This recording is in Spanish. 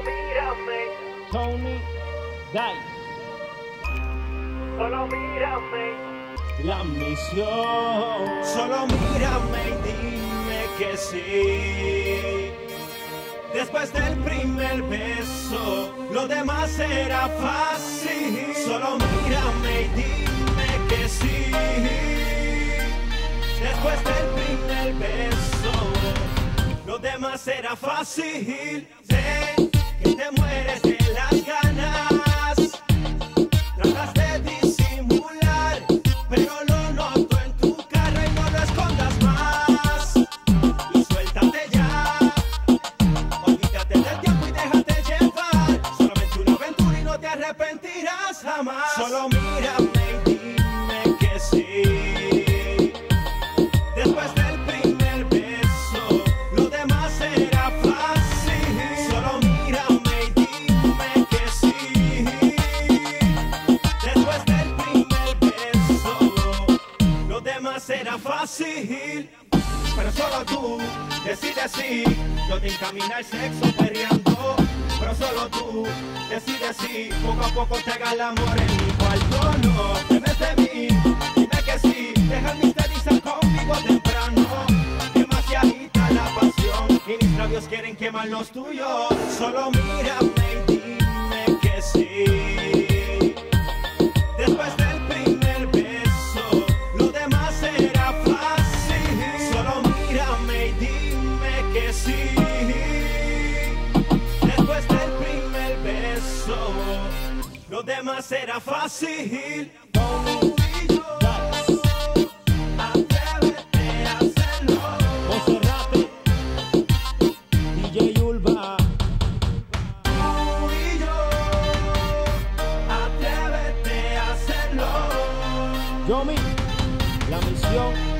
Solo mírame, Tony Dice, solo mírame, la misión. Solo mírame y dime que sí. Después del primer beso, lo demás será fácil. Solo mírame y dime que sí. Después del primer beso, lo demás será fácil. Sé que te mueres de las ganas. Tratas de disimular, pero lo noto en tu cara y no lo escondas más. Y suéltate ya. Olvídate del tiempo y déjate llevar. Solamente una aventura y no te arrepentirás jamás. Solo mírame y dime que sí. Después del primer beso, lo demás será fácil. Solo mírame y dime que sí. Después del primer beso, lo demás será fácil. Pero solo tú decides si yo te encamino al sexo perreando. Pero solo tú decides si poco a poco te haga el amor en mi cuarto. No temes de mí, dime que sí. Deja el misterio y sal conmigo temprano. Demasiadita la pasión y mis labios quieren quemar los tuyos. Solo mírame y dime que sí. Después del primer beso, lo demás será fácil. Solo mírame y dime que sí. Después del primer beso, lo demás será fácil. Tony Dice, Atrévete a hacerlo. José Rape, DJ Ulva, Tú y yo, atrévete a hacerlo. Yomi, la misión.